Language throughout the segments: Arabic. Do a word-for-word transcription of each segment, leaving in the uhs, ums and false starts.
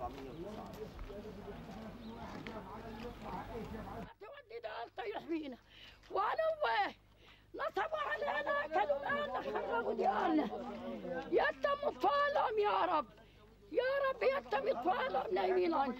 تودي ده انت يحمينا وانا نصبوا علينا كانوا معنا حرقوا ديالنا يتم اطفالهم يا رب يا رب يتم اطفالهم نايمين عنه.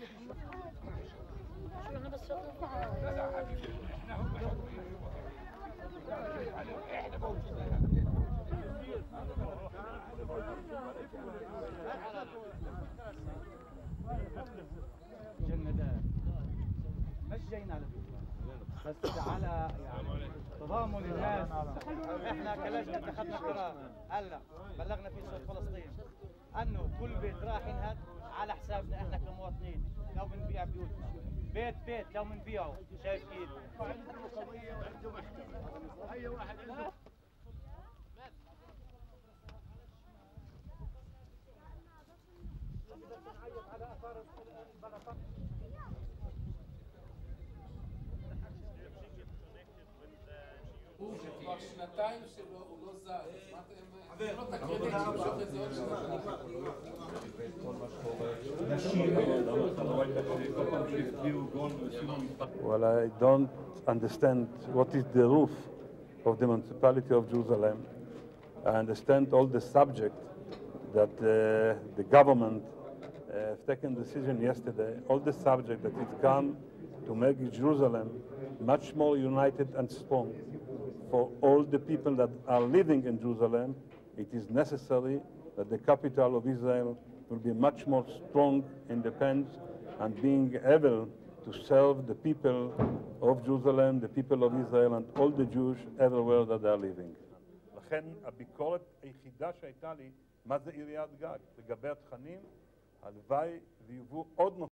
جندات مش جايين على بس على يعني تضامن الناس. احنا كلجنه اتخذنا قرار هلا بلغنا في صوت فلسطين انه كل بيت راح ينهد على حسابنا احنا كمواطنين. لو بنبيع بيوتنا بيت بيت لو بنبيعه شايف كيف وعنده قضيه وعنده محكمه اي واحد عنده כבר שנתיים שהוא לא זז, אז מה אתם לא תקריבים למשוך את זה עוד שנתיים? Well, I don't understand what is the roof of the municipality of Jerusalem. I understand all the subject that uh, the government uh, have taken decision yesterday, all the subject that it come to make Jerusalem much more united and strong. For all the people that are living in Jerusalem, it is necessary that the capital of Israel will be much more strong, independent, and being able to serve the people of Jerusalem, the people of Israel, and all the Jews everywhere that they are living. לכן הביקורת היחידה שהייתה לי, מה זה עיריית גג? לגבי התכנים, הלוואי ויובאו עוד נושאים.